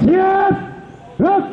Siap. Terus.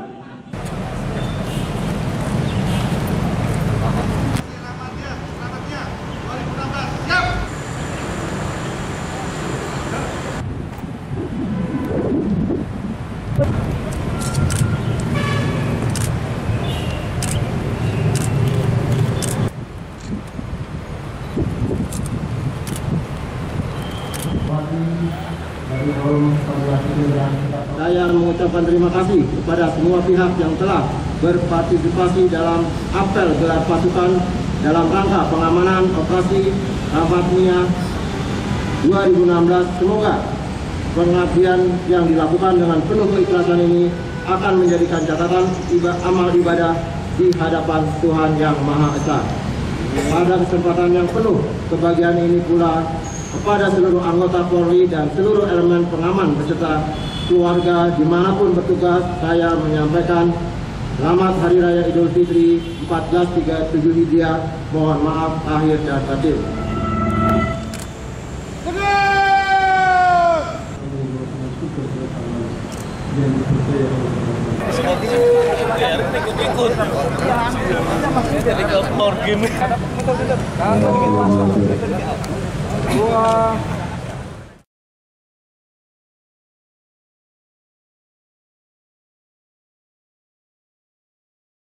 Saya mengucapkan terima kasih kepada semua pihak yang telah berpartisipasi dalam apel gelar pasukan dalam rangka pengamanan operasi Rapat Mia 2016. Semoga pengabdian yang dilakukan dengan penuh keikhlasan ini akan menjadikan catatan amal ibadah di hadapan Tuhan Yang Maha Esa. Pada kesempatan yang penuh kebahagiaan ini pula, kepada seluruh anggota Polri dan seluruh elemen pengaman beserta keluarga dimanapun bertugas, saya menyampaikan selamat Hari Raya Idul Fitri 1437 Hijriah. Mohon maaf lahir dan batin. Jadi ke game.